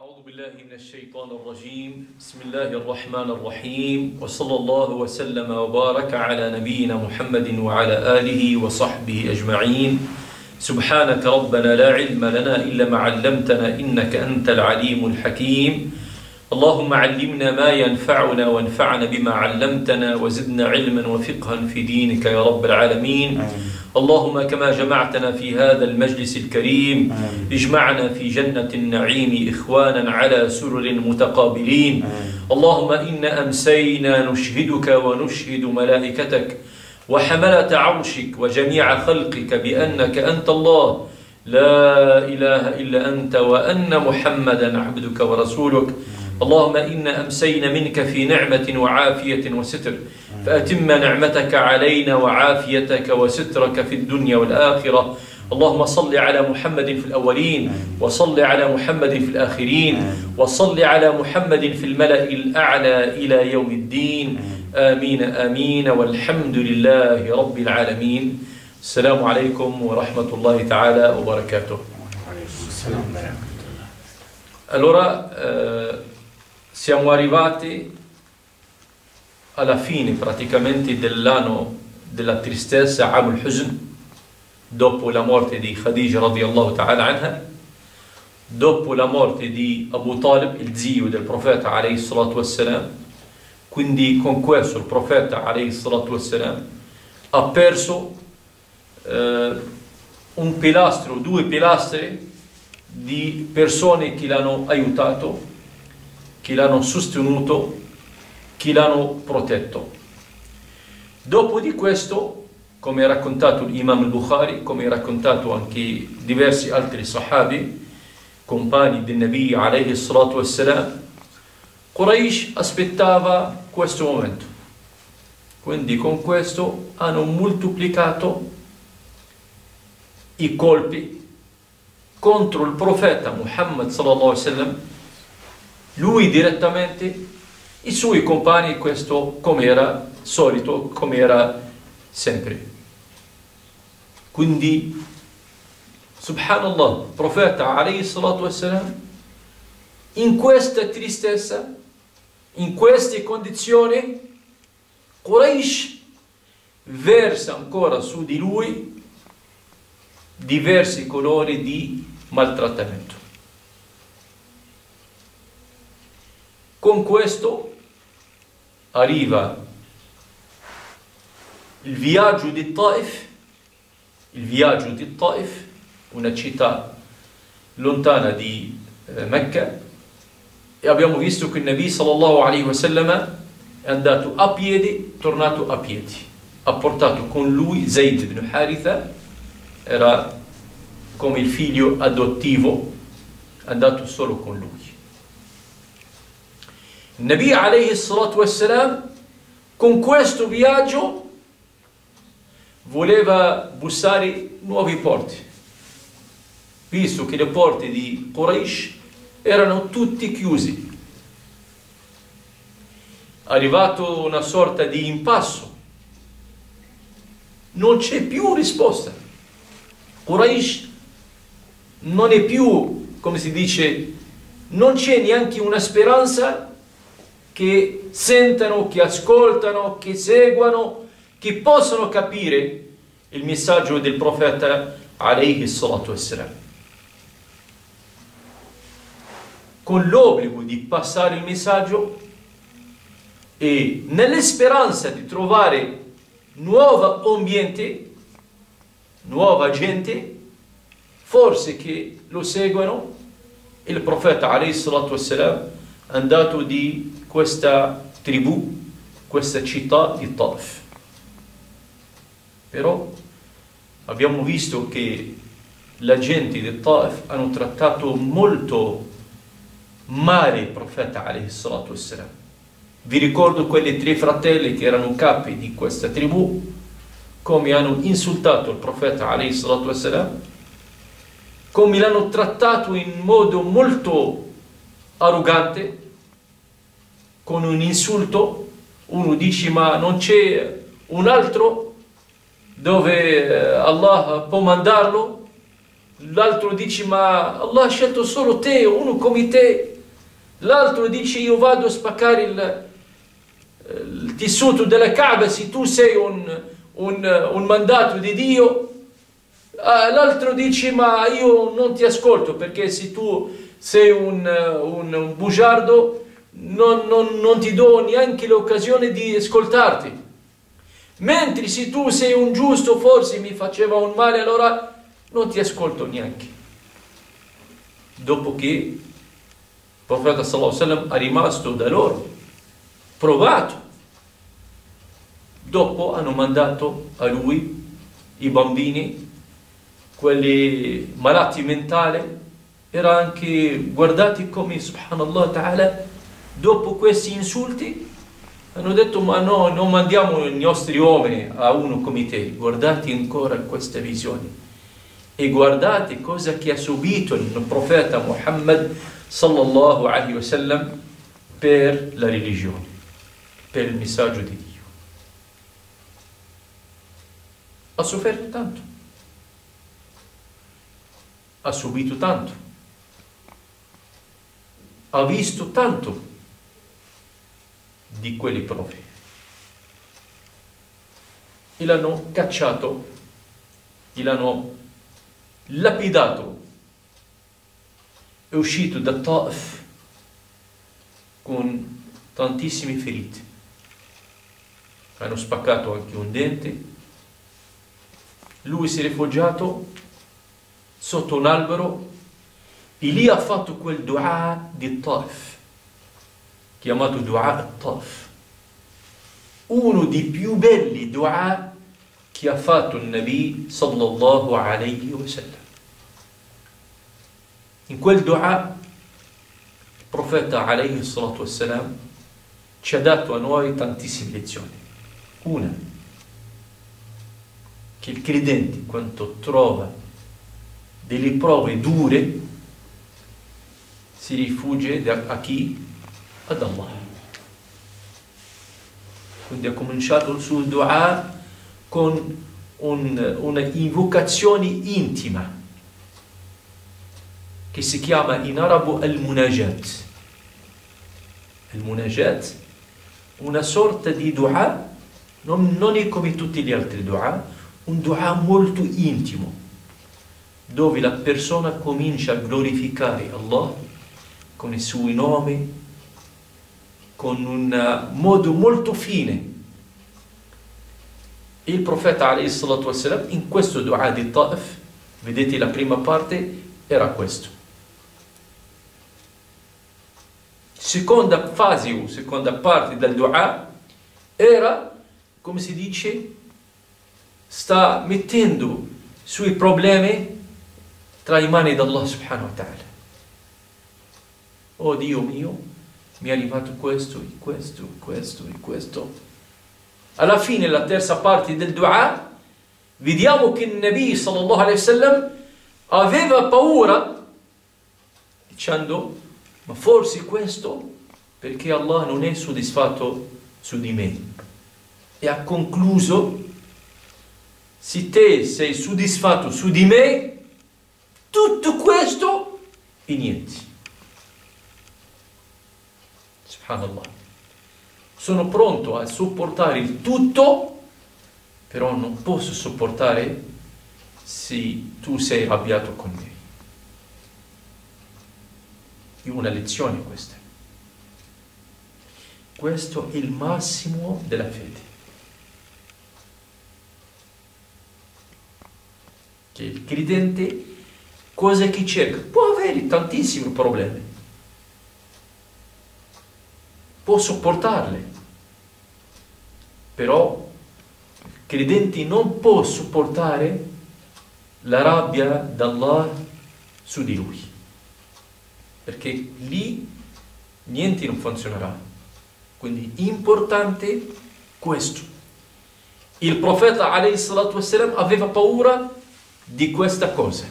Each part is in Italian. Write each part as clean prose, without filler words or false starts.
أعوذ بالله من الشيطان الرجيم بسم الله الرحمن الرحيم وصلى الله وسلم وبارك على نبينا محمد وعلى آله وصحبه أجمعين سبحانك ربنا لا علم لنا إلا ما علمتنا إنك أنت العليم الحكيم اللهم علمنا ما ينفعنا وانفعنا بما علمتنا وزدنا علما وفقها في دينك يا رب العالمين اللهم كما جمعتنا في هذا المجلس الكريم اجمعنا في جنة النعيم إخوانا على سرر متقابلين اللهم إنا أمسينا نشهدك ونشهد ملائكتك وحملة عرشك وجميع خلقك بأنك أنت الله لا إله إلا أنت وأن محمدا عبدك ورسولك اللهم إنا أمسينا منك في نعمة وعافية وستر فأتم نعمتك علينا وعافيتك وسترك في الدنيا والآخرة اللهم صل على محمد في الأولين وصل على محمد في الآخرين وصل على محمد في الملأ الأعلى إلى يوم الدين آمين آمين والحمد لله رب العالمين. السلام عليكم ورحمة الله تعالى وبركاته. Allora siamo arrivati alla fine praticamente dell'anno della tristezza, Am al-Huzn, dopo la morte di Khadija radiyallahu ta'ala anha, dopo la morte di Abu Talib, il zio del profeta alayhi salatu wassalam. Quindi con questo il profeta alayhi salatu wassalam ha perso un pilastro, due pilastri di persone che l'hanno aiutato, che l'hanno sostenuto, che l'hanno protetto. Dopo di questo, come ha raccontato l'Imam al-Bukhari, come ha raccontato anche diversi altri sahabi, compagni del Nabi alayhi salatu wassalam, Quraysh aspettava questo momento. Quindi con questo hanno moltiplicato i colpi contro il profeta Muhammad sallallahu alaihi wasallam, lui direttamente, i suoi compagni, questo come era solito, come era sempre. Quindi, subhanallah, il profeta alayhi salatu wassalam, in questa tristezza, in queste condizioni, Quraysh versa ancora su di lui diversi colori di maltrattamento. Con questo arriva il viaggio di Taif, una città lontana di Mecca, e abbiamo visto che il Nabi sallallahu alaihi wasallam è andato a piedi, tornato a piedi, ha portato con lui Zayd ibn Haritha, era come il figlio adottivo, è andato solo con lui. Il Nabi alayhi salatu wassalam con questo viaggio voleva bussare nuovi porti, visto che le porte di Quraysh erano tutti chiusi. Arrivato una sorta di impasso, non c'è più risposta. Quraysh non è più, come si dice, non c'è neanche una speranza che sentano, che ascoltano, che seguano, che possano capire il messaggio del profeta alayhi salatu wassalam. Con l'obbligo di passare il messaggio e nella speranza di trovare nuovo ambiente, nuova gente, forse che lo seguono, il profeta alayhi salatu wassalam è andato di questa tribù, questa città di Taif. Però abbiamo visto che la gente di Taif hanno trattato molto male il profeta alayhi salatu wassalam. Vi ricordo quelle tre fratelli che erano capi di questa tribù, come hanno insultato il profeta alayhi salatu wassalam, come l'hanno trattato in modo molto arrogante, con un insulto. Uno dice: ma non c'è un altro dove Allah può mandarlo? L'altro dice: ma Allah ha scelto solo te, uno come te. L'altro dice io vado a spaccare il tessuto della Kaaba se tu sei un mandato di Dio. L'altro dice ma io non ti ascolto perché se tu sei un bugiardo non ti do neanche l'occasione di ascoltarti. Mentre se tu sei un giusto forse mi faceva un male, allora non ti ascolto neanche. Dopo che il profeta sallallahu alaihi wasallam è rimasto da loro provato, dopo hanno mandato a lui i bambini, quelli malati mentali, era anche guardati come subhanallah ta'ala, dopo questi insulti hanno detto ma no, non mandiamo i nostri uomini a uno come te. Guardate ancora questa visione e guardate cosa che ha subito il profeta Muhammad sallallahu alaihi wasallam per la religione, per il messaggio di Dio. Ha sofferto tanto, ha subito tanto, ha visto tanto di quelli prove e l'hanno cacciato, l'hanno lapidato. È uscito da Taif con tantissime ferite, hanno spaccato anche un dente. Lui si è rifugiato sotto un albero e lì ha fatto quel dua di Taif chiamato Dua al-Taif, uno dei più belli dua che ha fatto il Nabi sallallahu alaihi wasallam. In quel dua il profeta alaihi salatu wassalam ci ha dato a noi tantissime lezioni. Una, che il credente quando trova delle prove dure si rifugia a chi? Ad Allah. Quindi ha cominciato il suo dua con una invocazione intima che si chiama in arabo al-munajat. Il-munajat, una sorta di dua, non è come tutti gli altri dua, un dua molto intimo, dove la persona comincia a glorificare Allah con i suoi nomi, con un modo molto fine. Il profeta alayhi salatu wassalam in questo dua di Taif, vedete la prima parte, era questo. Seconda fase o seconda parte del dua era, come si dice, sta mettendo i suoi problemi tra le mani di Allah subhanahu wa ta'ala. Oh Dio mio, mi è arrivato questo, e questo, e questo, e questo. Alla fine, la terza parte del dua, vediamo che il Nabi sallallahu alaihi wasallam aveva paura, dicendo, ma forse questo perché Allah non è soddisfatto su di me. E ha concluso, se te sei soddisfatto su di me, tutto questo e niente. Subhanallah. Sono pronto a sopportare il tutto, però non posso sopportare se tu sei arrabbiato con me. È una lezione questa. Questo è il massimo della fede. Che il credente cosa che cerca? Può avere tantissimi problemi, può sopportarli, però il credente non può sopportare la rabbia d'Allah su di lui, perché lì niente non funzionerà. Quindi è importante questo. Il profeta alayhi salatu wassalam aveva paura di questa cosa,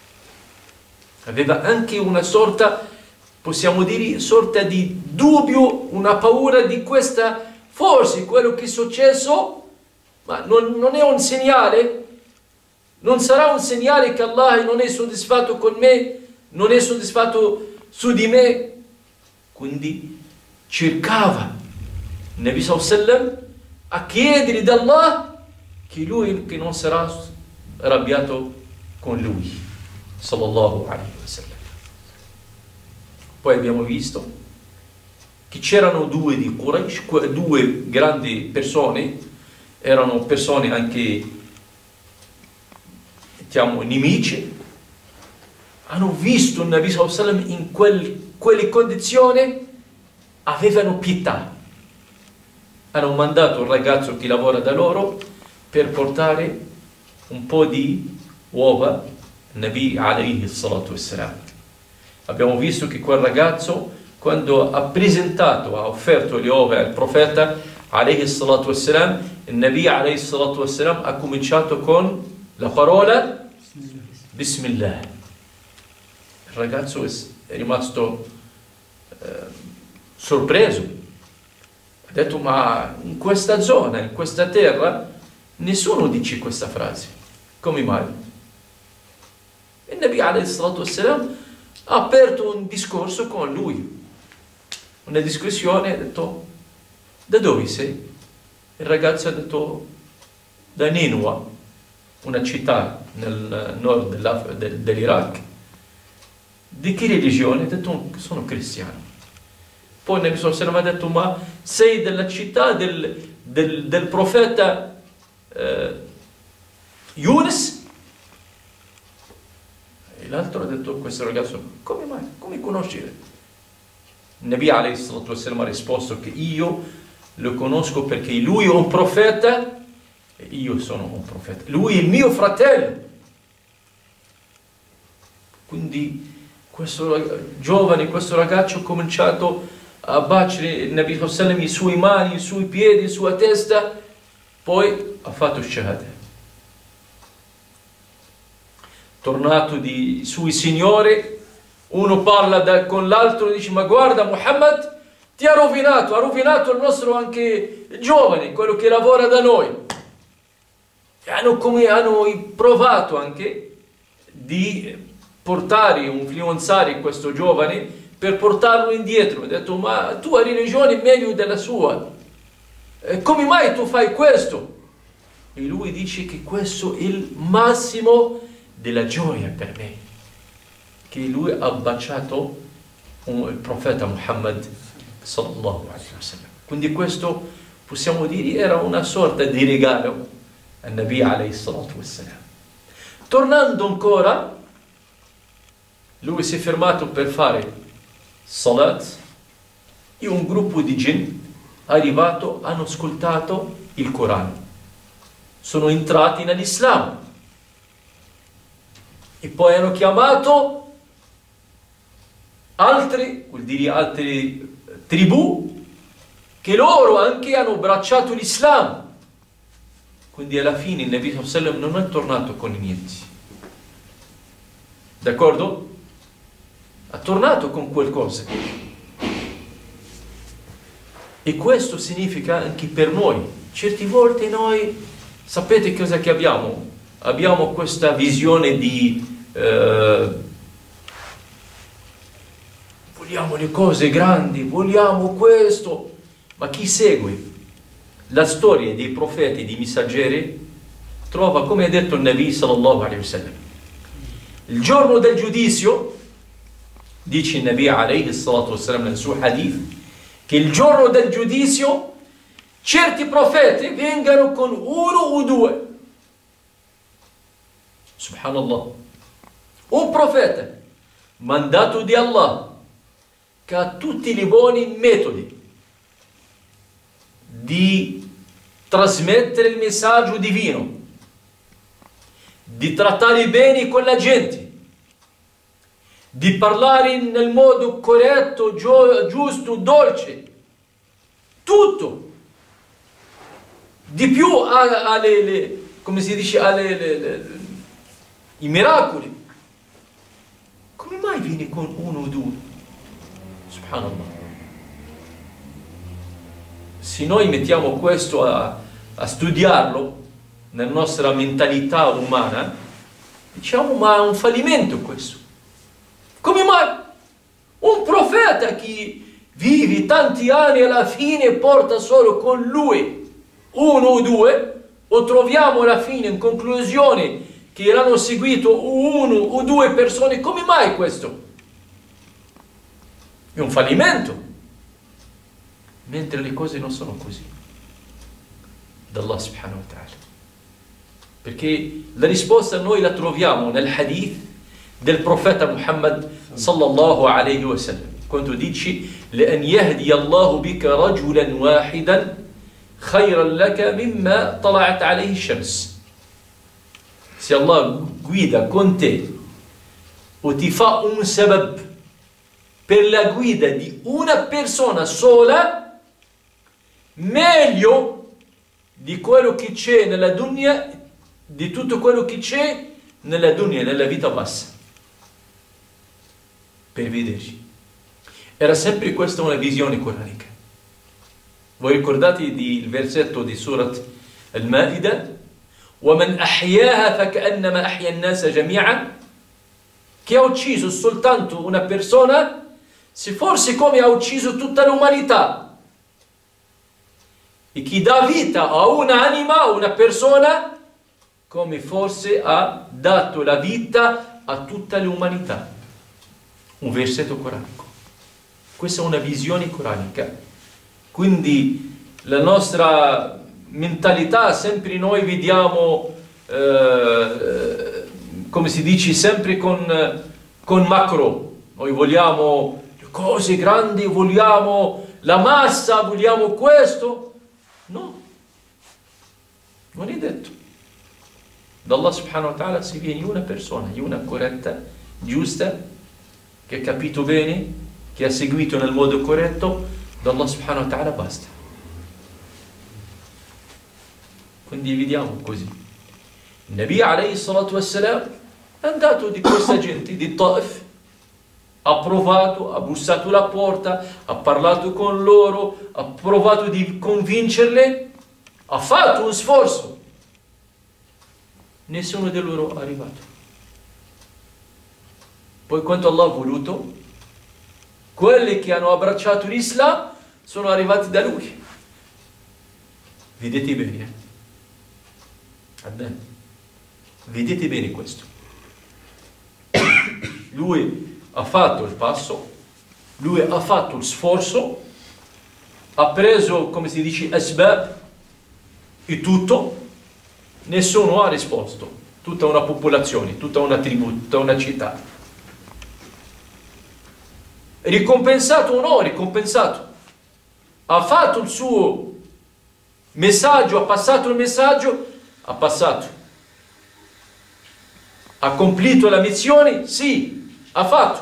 aveva anche una sorta, possiamo dire, sorta di dubbio, una paura di questa, forse quello che è successo, ma non è un segnale, non sarà un segnale che Allah non è soddisfatto con me, non è soddisfatto su di me. Quindi cercava il Nabi sallam a chiedere da Allah che lui che non sarà arrabbiato con lui, sallallahu alaihi wasallam. Poi abbiamo visto che c'erano due di Quraysh, due grandi persone, erano persone anche, diciamo, nemici, hanno visto il Nabi sallallahu alaihi wasallam in quelle condizioni, avevano pietà. Hanno mandato un ragazzo che lavora da loro per portare un po' di uova al Nabi alaihi salatu wassalam. Abbiamo visto che quel ragazzo, quando ha presentato, ha offerto le uova al profeta alaihi salatu wassalam, il Nabi alaihi salatu wassalam ha cominciato con la parola Bismillah. Il ragazzo è rimasto sorpreso. Ha detto, ma in questa zona, in questa terra, nessuno dice questa frase. Come mai? Il Nabi alaihi salatu wassalam ha aperto un discorso con lui. Una discussione, ha detto, da dove sei? Il ragazzo ha detto, da Ninua, una città nel nord dell'Iraq. Di che religione? Ha detto, sono cristiano. Poi il Nabi sallallahu alaihi wasallam ha detto, ma sei della città del profeta Yunus? E l'altro ha detto, questo ragazzo, come mai? Come conosci? Il Nabi alaihi salatu wassalam ha risposto che io lo conosco perché lui è un profeta e io sono un profeta. Lui è il mio fratello. Quindi questo giovane, questo ragazzo ha cominciato a baciare il Nabi sallallahu alaihi wasallam, i suoi mani, i suoi piedi, la sua testa, poi ha fatto shahada. Tornato di sui signori, uno parla con l'altro e dice, ma guarda Muhammad ti ha rovinato il nostro anche giovane, quello che lavora da noi. E hanno provato anche di portare, influenzare questo giovane per portarlo indietro. Ha detto, ma tu hai religione meglio della sua, come mai tu fai questo? E lui dice che questo è il massimo della gioia per me, che lui ha baciato il profeta Muhammad sallallahu alaihi wasallam. Quindi questo possiamo dire era una sorta di regalo al Nabi alaihi salatu wassalam. Tornando ancora, lui si è fermato per fare salat e un gruppo di jinn è arrivato, hanno ascoltato il Corano, sono entrati nell'Islam e poi hanno chiamato altri, vuol dire altre tribù, che loro anche hanno abbracciato l'Islam. Quindi alla fine il Nabi sallallahu alaihi wasallam non è tornato con niente, d'accordo? Ha tornato con qualcosa. E questo significa anche per noi. Certe volte noi, sapete cosa che abbiamo? Abbiamo questa visione di vogliamo le cose grandi, vogliamo questo. Ma chi segue la storia dei profeti e dei messaggeri trova, come ha detto il Nabi sallallahu alaihi wasallam, il giorno del giudizio, dice il Nabi alaihi salatu wassalam nel suo hadith, che il giorno del giudizio certi profeti vengano con uno o due. Subhanallah. Un profeta mandato di Allah che ha tutti i buoni metodi di trasmettere il messaggio divino, di trattare bene con la gente, di parlare nel modo corretto, giusto, dolce, tutto. Di più come si dice, i miracoli. Come mai vieni con uno o due? Subhanallah. Se noi mettiamo questo a studiarlo nella nostra mentalità umana, diciamo, ma è un fallimento questo. Come mai? Un profeta che vivi tanti anni e alla fine porta solo con lui uno o due, o troviamo alla fine in conclusione che l'hanno seguito uno o due persone. Come mai questo? È un fallimento, mentre le cose non sono così da Allah subhanahu wa ta'ala, perché la risposta noi la troviamo nel hadith del profeta Muhammad sallallahu alaihi wasallam, quando dice: لأن يهدي الله بك رجلا واحدا خيرا لك مما طلعت عليه الشمس. Se Allah guida con te o ti fa un sabab per la guida di una persona sola, meglio di quello che c'è nella dunya, di tutto quello che c'è nella dunya, nella vita bassa. Per vederci. Era sempre questa una visione coranica. Voi ricordate il versetto di Surat Al-Ma'idah? وَمَنْ أَحْيَاهَا فَكَأَنَّمَا أَحْيَا النَّاسَ جَمِيعًا, che ha ucciso soltanto una persona, se forse come ha ucciso tutta l'umanità. E chi dà vita a un'anima, a una persona, come forse ha dato la vita a tutta l'umanità. Un versetto coranico. Questa è una visione coranica. Quindi la nostra mentalità, sempre noi vediamo, come si dice, sempre con macro. Noi vogliamo cose grandi, vogliamo la massa, vogliamo questo. No, non è detto. Da Allah subhanahu wa ta'ala si viene una persona, una corretta, giusta, che ha capito bene, che ha seguito nel modo corretto, da Allah subhanahu wa ta'ala basta. Quindi vediamo così. Il Nabi alayhi salatu wassalam è andato di questa gente di Taif, ha provato, ha bussato la porta, ha parlato con loro, ha provato di convincerle, ha fatto un sforzo. Nessuno di loro è arrivato. Poi quando Allah ha voluto, quelli che hanno abbracciato l'Islam sono arrivati da lui. Vedete bene. Vedete bene questo. Lui ha fatto il passo, lui ha fatto il sforzo, ha preso, come si dice, asbab, e tutto, nessuno ha risposto. Tutta una popolazione, tutta una tribù, tutta una città. Ricompensato o no, ricompensato. Ha fatto il suo messaggio, ha passato il messaggio, ha passato. Ha compiuto la missione? Sì, ha fatto.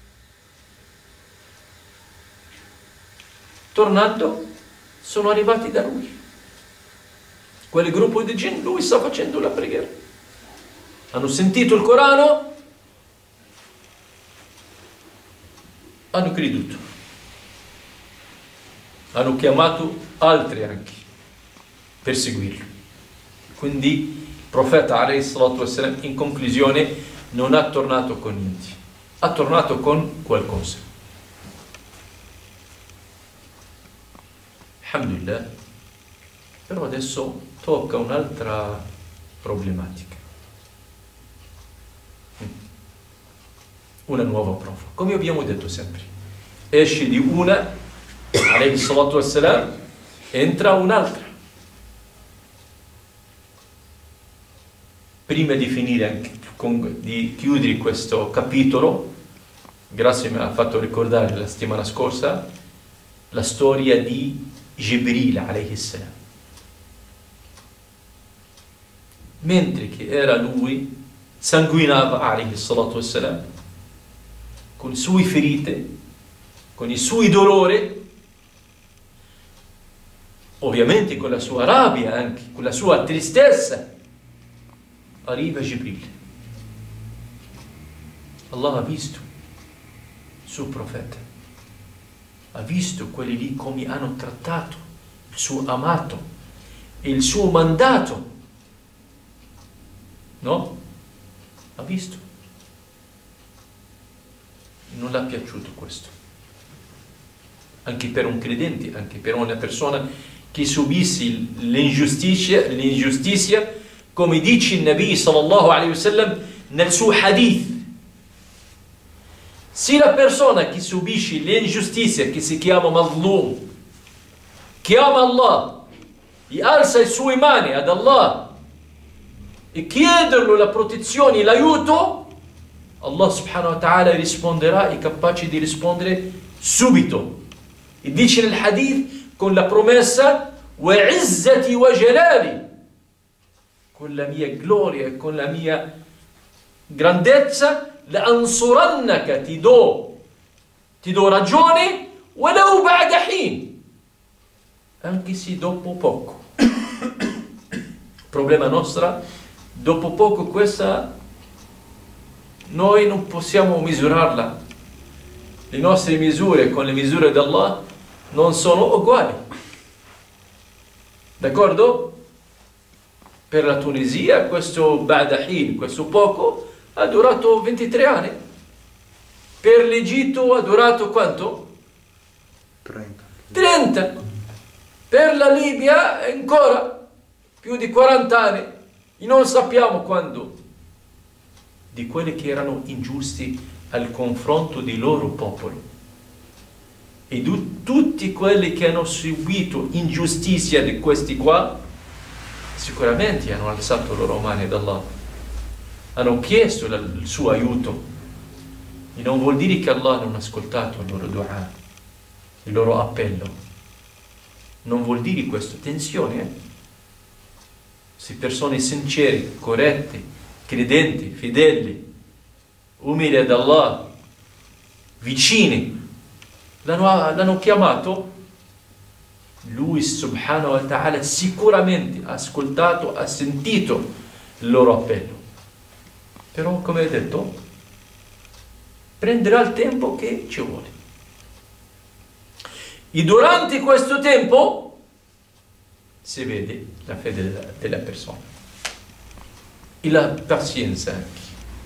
Tornando, sono arrivati da lui. Quel gruppo di gente, lui sta facendo la preghiera. Hanno sentito il Corano, hanno creduto. Hanno chiamato altri anche per seguirlo. Quindi il profeta alayhi salatu wassalam, in conclusione, non ha tornato con niente, ha tornato con qualcosa. Alhamdulillah. Però adesso tocca un'altra problematica, una nuova prova. Come abbiamo detto sempre, esce di una, alayhi salatu wassalam, entra un'altra. Prima di finire, anche di chiudere questo capitolo, grazie mi ha fatto ricordare la settimana scorsa la storia di Jibril alayhi salam. Mentre che era lui, sanguinava alayhi salatu wassalam, con le sue ferite, con i suoi dolori, ovviamente con la sua rabbia, anche con la sua tristezza, arriva Jibril. Allah ha visto il suo profeta, ha visto quelli lì come hanno trattato il suo amato e il suo mandato, no? Ha visto. Non l'ha piaciuto questo. anche per un credente, anche per una persona che subisse l'ingiustizia, come dice il Nabi sallallahu alaihi wasallam nel suo hadith. Se la persona che subisce l'ingiustizia, che si chiama mazlum, chiama Allah e alza le sue mani ad Allah e chiederlo la protezione e l'aiuto, Allah subhanahu wa ta'ala risponderà, è capace di rispondere subito. E dice nel hadith con la promessa وَعِزَّتِ وَجَلَالِ, con la mia gloria e con la mia grandezza, لَأَنْصُرَنَّكَ, ti do ragione, وَلَوْ بَعْدَ حِينٍ, anche se dopo poco. Problema nostro, dopo poco questa noi non possiamo misurarla. Le nostre misure con le misure di Allah non sono uguali. D'accordo? Per la Tunisia questo Ba'dahin, questo poco, ha durato 23 anni. Per l'Egitto ha durato quanto? 30. Per la Libia ancora più di 40 anni. E non sappiamo quando. Di quelli che erano ingiusti al confronto dei loro popoli. E tutti quelli che hanno subito ingiustizia di questi qua, sicuramente hanno alzato le loro mani ad Allah, hanno chiesto il suo aiuto. E non vuol dire che Allah non ha ascoltato il loro dua, il loro appello. Non vuol dire questo. Attenzione, Se persone sincere, corrette, credenti, fedeli, umili ad Allah, vicini, l'hanno chiamato, lui subhanahu wa ta'ala sicuramente ha ascoltato, ha sentito il loro appello. Però, come ho detto, prenderà il tempo che ci vuole. E durante questo tempo si vede la fede della persona e la pazienza anche,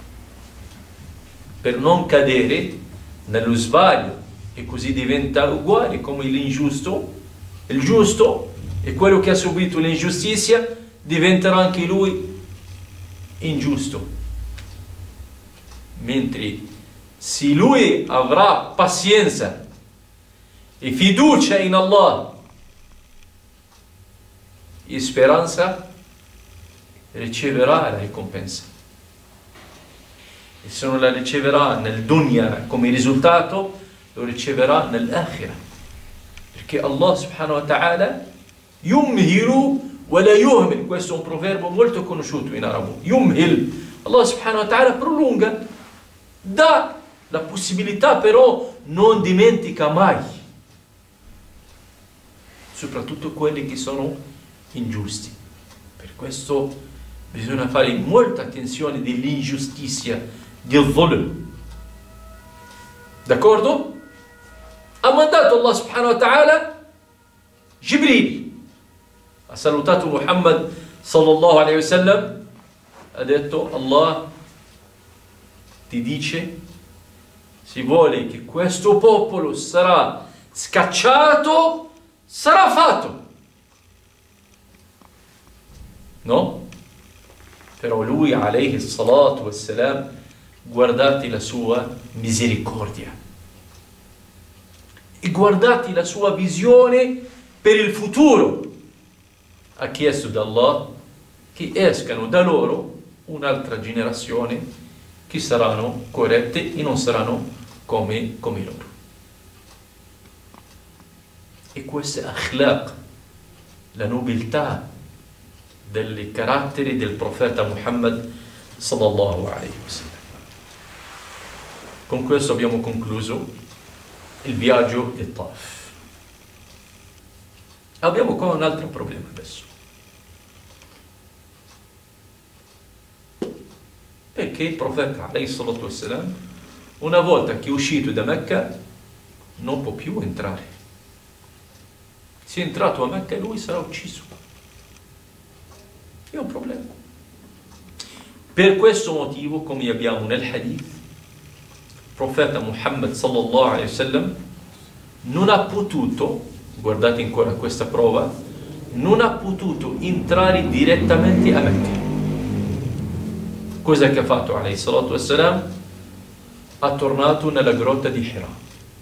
per non cadere nello sbaglio e così diventa uguale come l'ingiusto. Il giusto e quello che ha subito l'ingiustizia diventerà anche lui ingiusto. Mentre se lui avrà pazienza e fiducia in Allah e speranza, riceverà la ricompensa. E se non la riceverà nel dunya come risultato, lo riceverà nell'akhirah. Perché Allah subhanahu wa ta'ala yumhilu wa la yuhmil, questo è un proverbio molto conosciuto in arabo. Yumhil, Allah subhanahu wa ta'ala prolunga, dà la possibilità, però non dimentica mai, soprattutto quelli che sono ingiusti. Per questo bisogna fare molta attenzione dell'ingiustizia, del zulm. D'accordo? Ha mandato Allah subhanahu wa ta'ala Jibril, ha salutato Muhammad sallallahu alaihi wasallam, ha detto: Allah ti dice, se vuole che questo popolo sarà scacciato, sarà fatto. No? Però lui, alaihi salatu wassalam, guardate la sua misericordia e guardate la sua visione per il futuro. Ha chiesto da Allah che escano da loro un'altra generazione che saranno corrette e non saranno come loro. E questo è akhlaq, la nobiltà dei caratteri del profeta Muhammad sallallahu alaihi wasallam. Con questo abbiamo concluso il viaggio di Taif. Abbiamo qua un altro problema adesso. Perché il profeta alaihi salatu wassalam, una volta che è uscito da Mecca, non può più entrare. Se è entrato a Mecca lui sarà ucciso. È un problema. Per questo motivo, come abbiamo nel hadith, il profeta Muhammad sallallahu alaihi wasallam non ha potuto, guardate ancora questa prova, non ha potuto entrare direttamente a Mecca. Cosa che ha fatto alayhi salatu wassalam? Ha tornato nella grotta di Hira.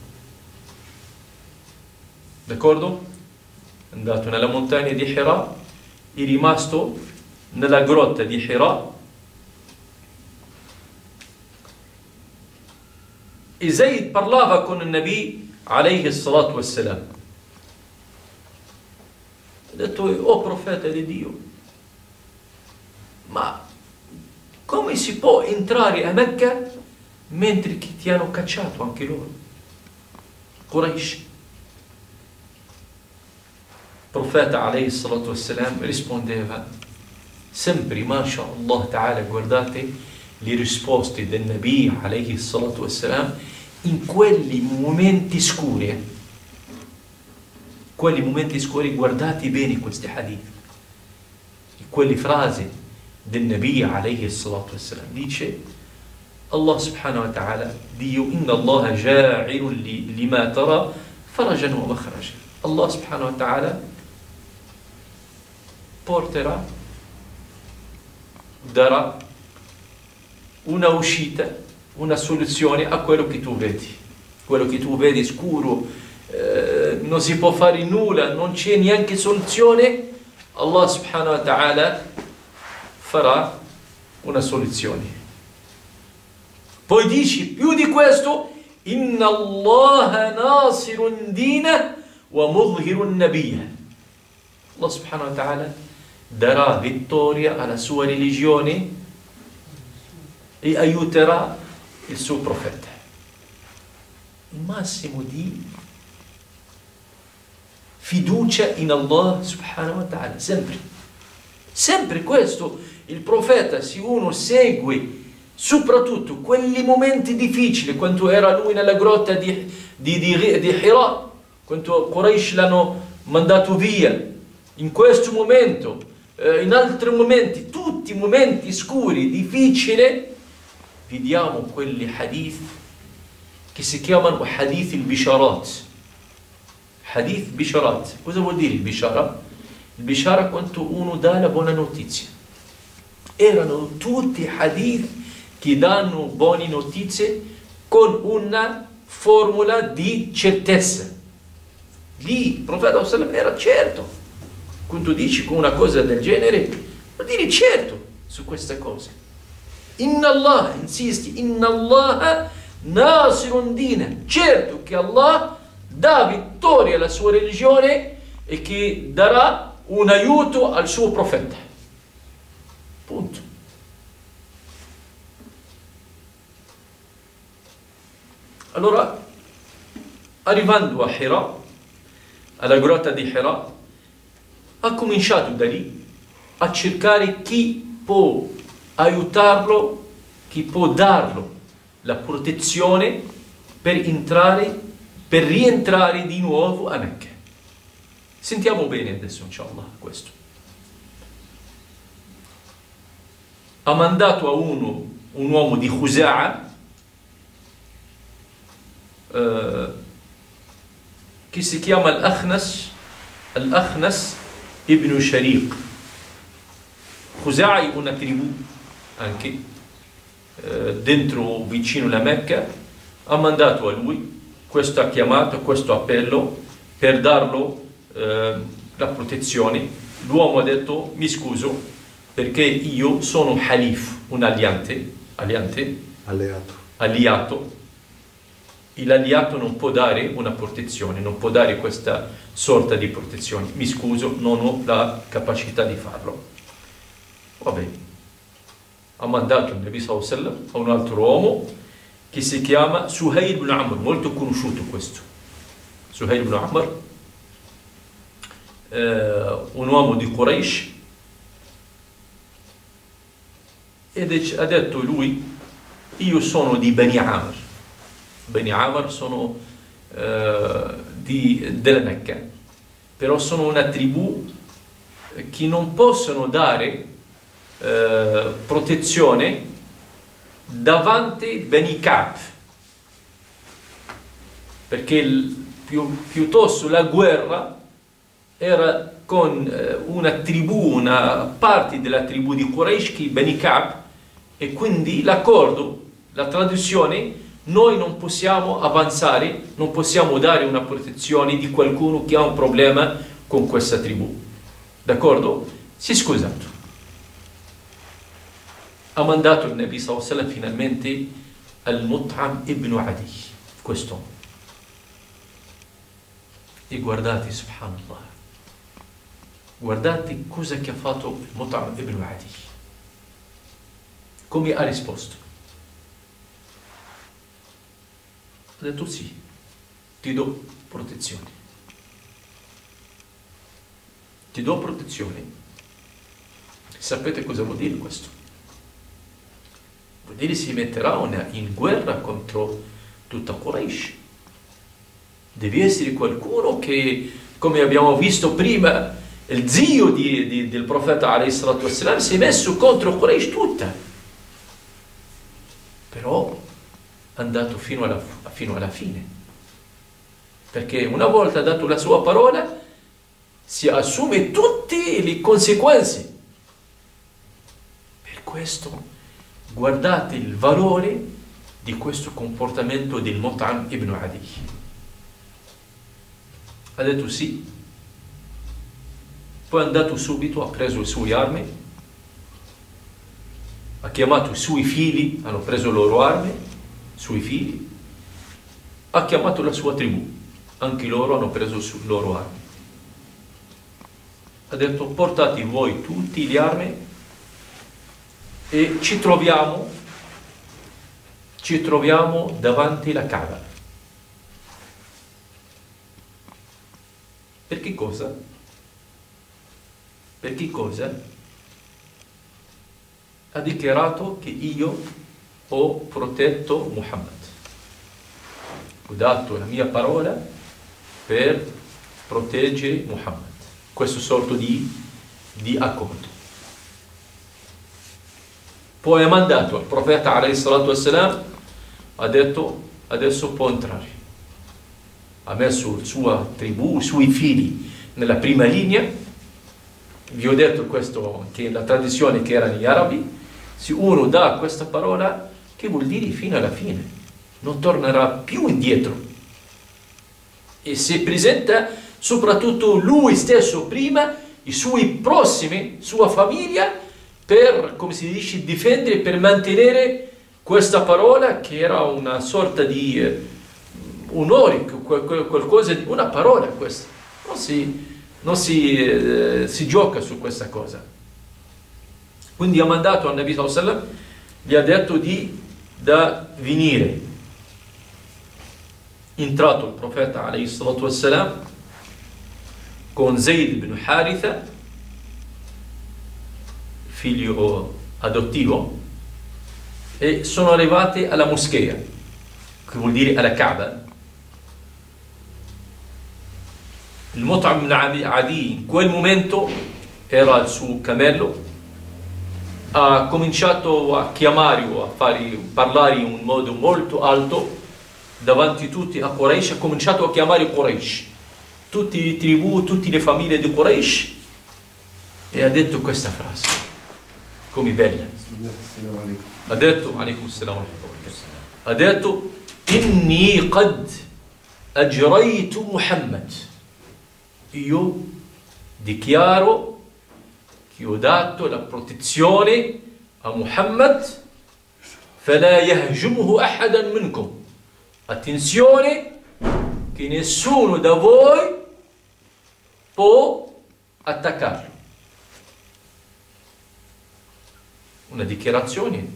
D'accordo? È andato nella montagna di Hira, è rimasto nella grotta di Hira e Zayd parlava con il Nabi alayhi salatu wassalam. Ha detto: "Oh profeta di Dio, ma come si può entrare a Mecca mentre che ti hanno cacciato anche loro, Quraysh?" Il profeta alayhi salatu wassalam rispondeva sempre, mashallah ta'ala, guardate le risposte del Nabi alayhi salatu wassalam in quegli momenti scuri. Quelli momenti scuri, guardate bene questi hadith, quelle frasi del Nabi alayhi salatu wassalam. Dice Allah subhanahu wa ta'ala, Dio, inna Allah ja'ilun lima tara farajan wa makhrajan. Allah subhanahu wa ta'ala porterà, darà una uscita, una soluzione a quello che tu vedi. Quello che tu vedi scuro, non si può fare nulla, non c'è neanche soluzione, Allah subhanahu wa ta'ala farà una soluzione. Poi dici più di questo: inna Allah nasirun dina wa mudhhirun nabiyya. Allah subhanahu wa ta'ala darà vittoria alla sua religione e aiuterà il suo profeta. Il massimo di fiducia in Allah subhanahu wa ta'ala, sempre questo. Il profeta, se uno segue soprattutto quegli momenti difficili, quando era lui nella grotta di Hira, quando Quraysh l'hanno mandato via, in questo momento, in altri momenti, tutti momenti scuri, difficili, vediamo quelli hadith che si chiamano hadith il-bisharat. Hadith bisharat. Cosa vuol dire il bishara? Il bishara quando uno dà la buona notizia. Erano tutti hadith che danno buone notizie con una formula di certezza. Lì il profeta sallallahu alaihi wasallam era certo. Quando dici con una cosa del genere, vuol dire certo su queste cose. Inna Allah, insisti, inna Allah nasirun dina. Certo che Allah dà vittoria alla sua religione e che darà un aiuto al suo profeta. Punto. Allora, arrivando a Hira, alla grotta di Hira, ha cominciato da lì a cercare chi può aiutarlo, chi può darlo la protezione per rientrare di nuovo a Mecca. Sentiamo bene adesso, inshallah, questo. Ha mandato a un uomo di Khuza'a che si chiama Al-Akhnas ibn Shariq. Khuza'a è una tribù anche dentro, vicino alla Mecca. Ha mandato a lui questa chiamata, questo appello per darlo la protezione. L'uomo ha detto: mi scuso perché io sono halif, un alleato. E l'alleato non può dare una protezione, non può dare questa sorta di protezione. Mi scuso, non ho la capacità di farlo. Va bene. Ha mandato il Nabi sallallahu alaihi wasallam a un altro uomo che si chiama Suhayl ibn Amr, molto conosciuto questo. Suhayl ibn Amr, un uomo di Quraysh, ed ha detto lui: io sono di Bani Amr. Bani Amr sono della Mecca, però sono una tribù che non possono dare protezione davanti Bani Ka'b, perché piuttosto la guerra era con una tribù, una parte della tribù di Quraysh, Bani Ka'b, e quindi l'accordo, la tradizione, noi non possiamo avanzare, non possiamo dare una protezione di qualcuno che ha un problema con questa tribù. D'accordo? Si è scusato. Ha mandato il Nabi sallallahu alaihi wasallam finalmente al-Mut'am ibn Adi, questo. E guardate, subhanallah, guardate cosa che ha fatto il Mut'am ibn Adi. Come ha risposto? Ha detto sì, ti do protezione. Ti do protezione. Sapete cosa vuol dire questo? Vuol dire si metterà in guerra contro tutta Quraysh. Deve essere qualcuno che, come abbiamo visto prima, il zio del profeta alayhi salatu wassalam si è messo contro Quraysh tutta. Però è andato fino alla fine. Perché una volta dato la sua parola, si assume tutte le conseguenze. Per questo, guardate il valore di questo comportamento del Mut'am ibn Adi. Ha detto sì, poi è andato subito, ha preso le sue armi, ha chiamato i suoi figli, hanno preso le loro armi, i suoi figli, ha chiamato la sua tribù, anche loro hanno preso le loro armi. Ha detto portate voi tutti le armi e ci troviamo davanti alla Kaaba. Per che cosa? Per che cosa? Ha dichiarato che io ho protetto Muhammad. Ho dato la mia parola per proteggere Muhammad. Questo sorto di accordo. Poi ha mandato al profeta alayhi salatu wassalam, ha detto adesso può entrare. Ha messo la sua tribù, i suoi figli nella prima linea. Vi ho detto questo, che la tradizione che erano gli arabi, se uno dà questa parola, che vuol dire fino alla fine, non tornerà più indietro. E si presenta soprattutto lui stesso prima, i suoi prossimi, sua famiglia, per, come si dice, difendere, per mantenere questa parola che era una sorta di onore, qualcosa di una parola questa. Non si gioca su questa cosa. Quindi ha mandato al Nabi sallallahu alaihi wasallam, gli ha detto da venire. Entrato il profeta alayhi salatu wassalam con Zayd ibn Haritha, figlio adottivo, e sono arrivati alla moschea, che vuol dire alla Kaaba. Il Mut'am ibn Adi in quel momento era al suo cammello, ha cominciato a chiamare o a parlare in un modo molto alto davanti tutti a Quraysh, ha cominciato a chiamare Quraysh, tutte le tribù, tutte le famiglie di Quraysh, e ha detto questa frase, come bella. Ha detto, ha detto, inni qad ajraytu Muhammad. Io dichiaro che ho dato la protezione a Muhammad, فلا يهجمه أحدا منكم. Attenzione che nessuno da voi può attaccarlo. Una dichiarazione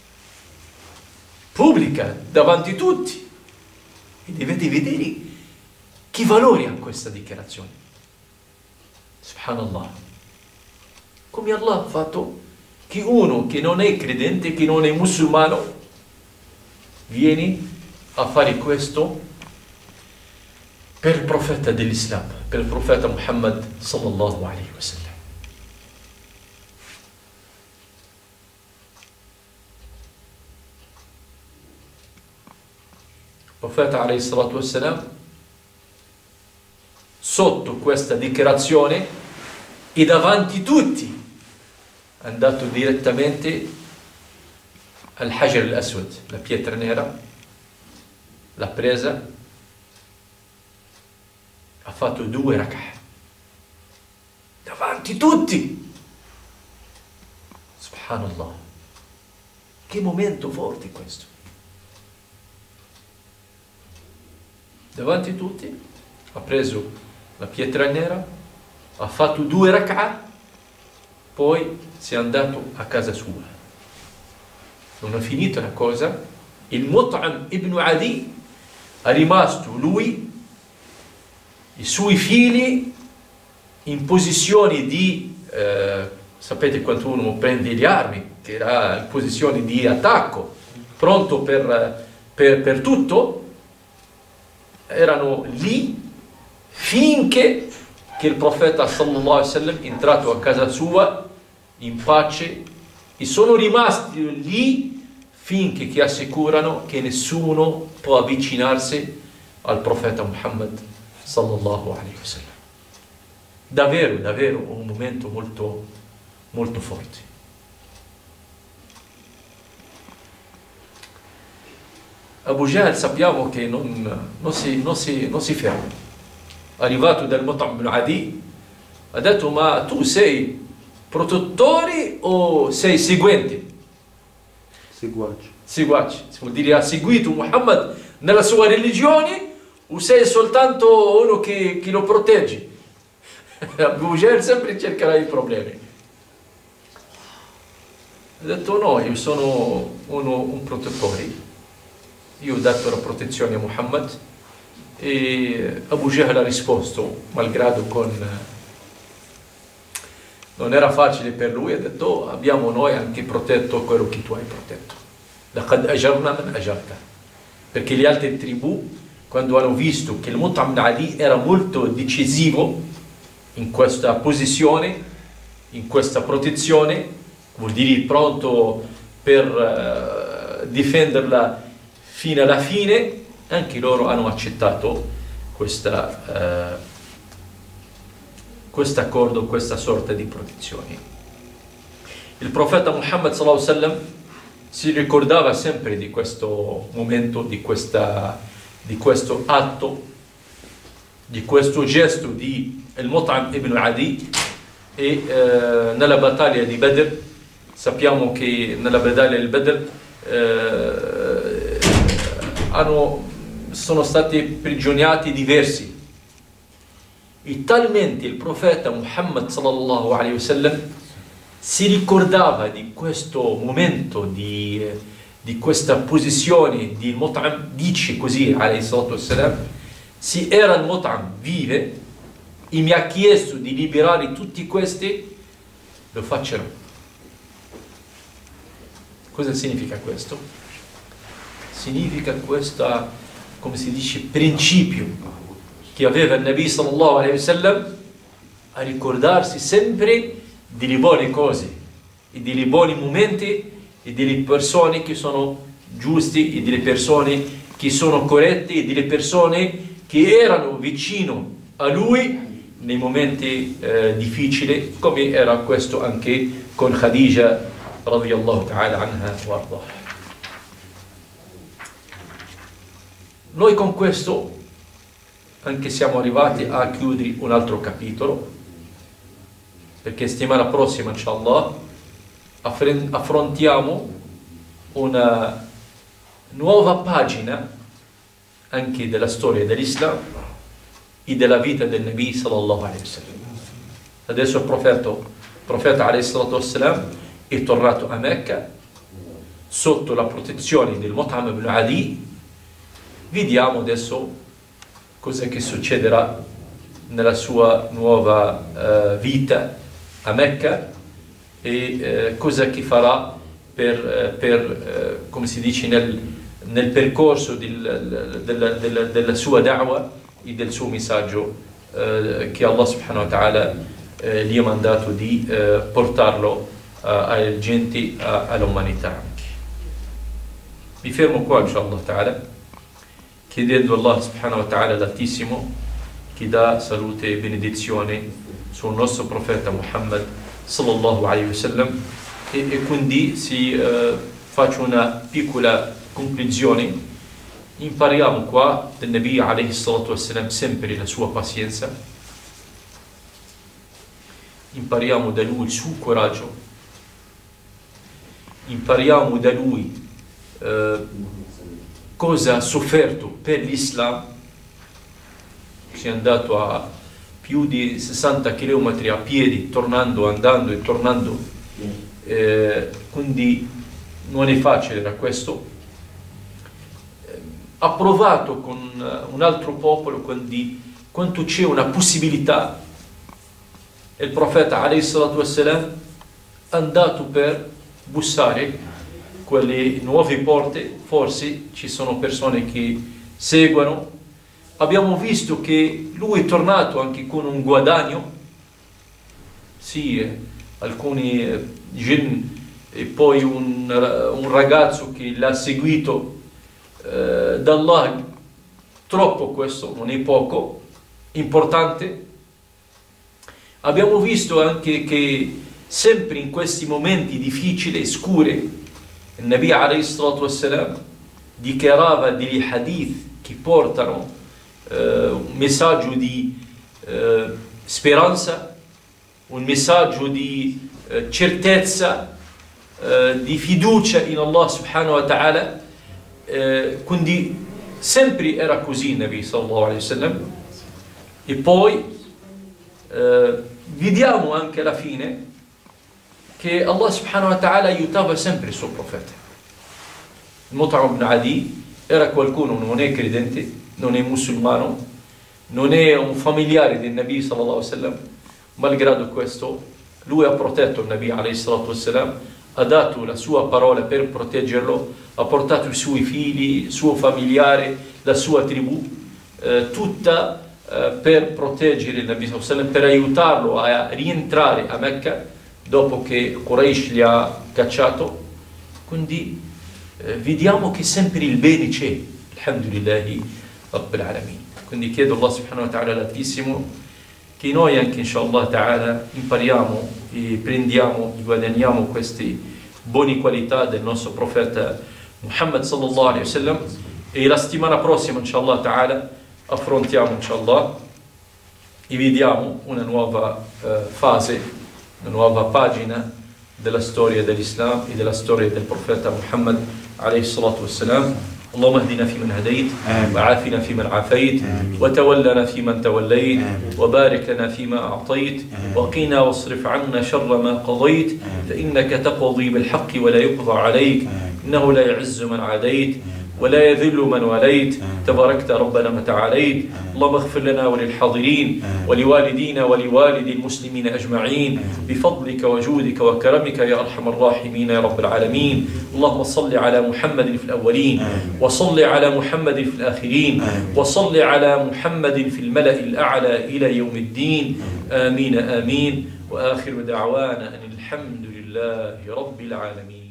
pubblica davanti a tutti, e dovete vedere che valore ha questa dichiarazione. Subhanallah, come Allah ha fatto che uno che non è credente, che non è musulmano, viene a fare questo per il profeta dell'Islam, per il profeta Muhammad sallallahu alaihi wasallam. Il profeta alayhi salatu wassalam sotto questa dichiarazione e davanti a tutti è andato direttamente al Hajar al-Aswad, la pietra nera, l'ha presa, ha fatto 2 rak'ah davanti a tutti. Subhanallah, che momento forte questo! Davanti a tutti ha preso la pietra nera, ha fatto 2 rak'ah, poi si è andato a casa sua. Non è finita la cosa, il Mut'am ibn Adi è rimasto lui, i suoi figli in posizione di, sapete quando uno prende le armi, che era in posizione di attacco, pronto per tutto, erano lì finché che il profeta sallallahu alaihi wasallam è entrato a casa sua in pace, e sono rimasti lì finché che assicurano che nessuno può avvicinarsi al profeta Muhammad sallallahu alaihi wasallam. Davvero, davvero un momento molto, molto forte. Abu Jahl sappiamo che non si ferma. Arrivato dal Mut'am ibn Adi, ha detto: ma tu sei protettore o sei seguente? Seguace. Vuol dire ha seguito Muhammad nella sua religione o sei soltanto uno che lo protegge? Abu Jahl sempre cercherà i problemi. Ha detto: no, io sono un protettore. Io ho dato la protezione a Muhammad. E Abu Jahl ha risposto, malgrado non era facile per lui, ha detto: abbiamo noi anche protetto quello che tu hai protetto. Laqad ajarna man ajarta. Perché le altre tribù, quando hanno visto che il Mut'am ibn Adi era molto decisivo in questa posizione, in questa protezione, vuol dire pronto per difenderla fino alla fine, anche loro hanno accettato questo accordo, questa sorta di protezione. Il profeta Muhammad sallallahu alaihi wasallam si ricordava sempre di questo momento, di questo atto, di questo gesto di Mut'am ibn Adi. E nella battaglia di Badr, sappiamo che nella battaglia di Badr sono stati prigioniati diversi, e talmente il profeta Muhammad sallallahu alaihi wasallam si ricordava di questo momento, di questa posizione di Mut'am. Dice così alaihi salatu wassalam: se era il Mut'am vive e mi ha chiesto di liberare tutti questi, lo faccerò. Cosa significa questo? Significa questo, come si dice, principio che aveva il Nabi sallallahu alaihi wasallam a ricordarsi sempre delle buone cose e dei buoni momenti e delle persone che sono giuste e delle persone che sono corrette e delle persone che erano vicino a lui nei momenti difficili, come era questo anche con Khadija radiyallahu ta'ala anha wa ardaha. Noi con questo anche siamo arrivati a chiudere un altro capitolo, perché settimana prossima, inshallah, affrontiamo una nuova pagina anche della storia dell'Islam e della vita del Nabi sallallahu alaihi wasallam. Adesso il profeta alaihi salatu wassalam è tornato a Mecca sotto la protezione del Mut'am ibn Adi. Vediamo adesso cosa che succederà nella sua nuova vita a Mecca e cosa che farà come si dice, nel percorso della sua da'wa e del suo messaggio che Allah subhanahu wa ta'ala gli ha mandato di portarlo alle genti, all'umanità anche. Mi fermo qua inshallah ta'ala, chiedendo a Allah subhanahu wa ta'ala l'Altissimo che dà salute e benedizione sul nostro profeta Muhammad sallallahu alaihi wasallam, e quindi faccio una piccola conclusione. Impariamo qua del Nabi alaihi salatu wassalam sempre la sua pazienza, impariamo da lui il suo coraggio, impariamo da lui cosa ha sofferto per l'Islam. Si è andato a più di 60 km a piedi, andando e tornando, quindi non è facile da questo. Ha provato con un altro popolo, quindi quando c'è una possibilità, il profeta alayhi salatu wassalam è andato per bussare quelle nuove porte. Forse ci sono persone che seguono. Abbiamo visto che lui è tornato anche con un guadagno, sì, alcuni jinn e poi un ragazzo che l'ha seguito d'Allah. Troppo, questo non è poco, importante. Abbiamo visto anche che sempre in questi momenti difficili e scuri il Nabi alayhi salatu wassalam dichiarava degli hadith che portano un messaggio di speranza, un messaggio di certezza, di fiducia in Allah subhanahu wa ta'ala. Quindi sempre era così il Nabi sallallahu alaihi wasallam. E poi vediamo anche alla fine che Allah subhanahu wa ta'ala aiutava sempre il suo profeta. Mut'im ibn Adi era qualcuno, non è credente, non è musulmano, non è un familiare del Nabi sallallahu alaihi wasallam. Malgrado questo, lui ha protetto il Nabi alayhi salatu wassalam, ha dato la sua parola per proteggerlo, ha portato i suoi figli, il suo familiare, la sua tribù, tutta per proteggere il Nabi sallallahu alaihi wasallam, per aiutarlo a rientrare a Mecca dopo che Quraysh li ha cacciato. Quindi vediamo che sempre il bene c'è, alhamdulillahi rabbil alamin. Quindi chiedo Allah subhanahu wa ta'ala l'Altissimo che noi anche inshallah ta'ala impariamo e prendiamo e guadagniamo queste buone qualità del nostro profeta Muhammad sallallahu alaihi wasallam, e la settimana prossima inshallah ta'ala affrontiamo inshallah e vediamo una nuova fase, una nuova pagina della storia dell'Islam e della storia del profeta Muhammad alaihi salatu wassalam. اللهم اهدنا فيمن هديت وعافنا فيمن عافيت وتولنا فيمن توليت وبارك لنا فيما أعطيت وقنا واصرف عنا شر ما قضيت فإنك تقضي بالحق ولا يقضى عليك إنه لا يعز من عاديت ولا يذل من وليت تباركت ربنا وتعاليت. اللهم اغفر لنا وللحاضرين ولوالدينا ولوالد المسلمين أجمعين بفضلك وجودك وكرمك يا أرحم الراحمين يا رب العالمين. اللهم صل على محمد في الأولين وصل على محمد في الآخرين وصل على محمد في الملأ الأعلى إلى يوم الدين. آمين آمين. وآخر دعوانا أن الحمد لله رب العالمين.